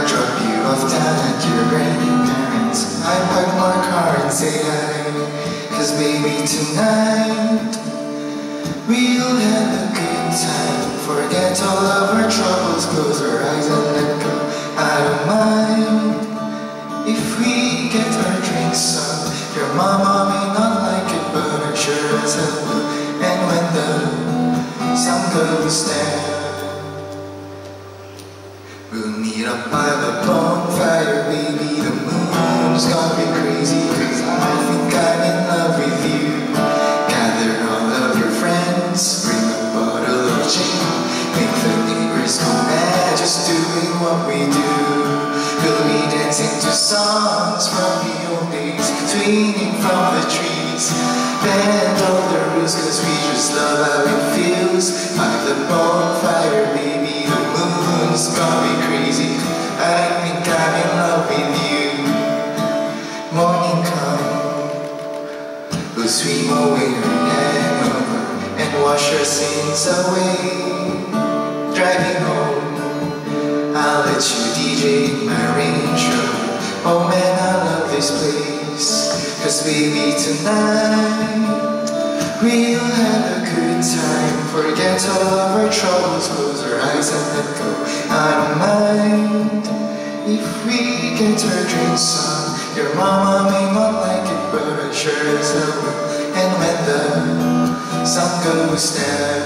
drop you off down at your grandparents. I park my car and say hi, 'cause baby tonight we'll have a good time. Forget all of our troubles, close our eyes and let go. I don't mind if we get our drinks on. Your mama may not like it, but I sure as hell will. And when the sun goes down, we'll meet up by the bonfire, baby. The moon's gonna be crazy, 'cause I think I'm in love with you. Gather all of your friends, bring a bottle of gin, make the neighbors go mad just doing what we do. We'll be dancing to songs from the old days, swinging from the trees. Bend all the rules, 'cause we just love how it feels. By the bonfire, baby, the moon's gonna be crazy. I think I'm in love with you. Morning come, we'll swim away our hangover and wash our sins away. Driving home, I'll let you DJ my Range Rover. Oh man, I love this place, 'cause baby tonight we'll have a good time. Forget all of our troubles, close our eyes and let go. I don't mind if we get our drinks on. Your mama may not like it, but I sure as hell will. And when the sun goes down,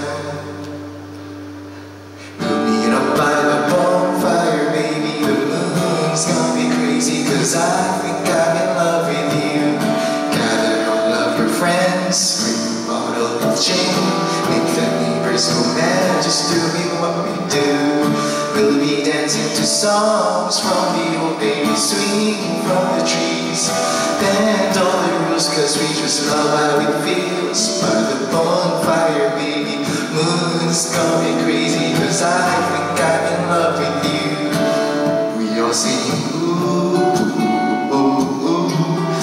we'll meet up by the bonfire, baby. The moon's gonna be crazy, 'cause I think I'm in love with you. Gather all of your friends, bring a bottle of gin, make the neighbors go mad just doing what we do. We'll be dancing to songs from the old days, swinging from the trees. Bend all the rules, 'cause we just love how it feels. By the bonfire, baby, moon's gonna be crazy, 'cause I think I'm in love with you. We all sing ooh, ooh, ooh, ooh.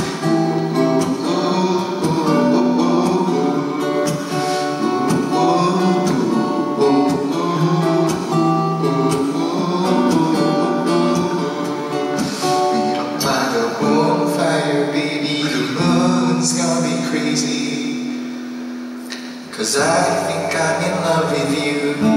Baby, the moon's gonna be crazy, 'cause I think I'm in love with you.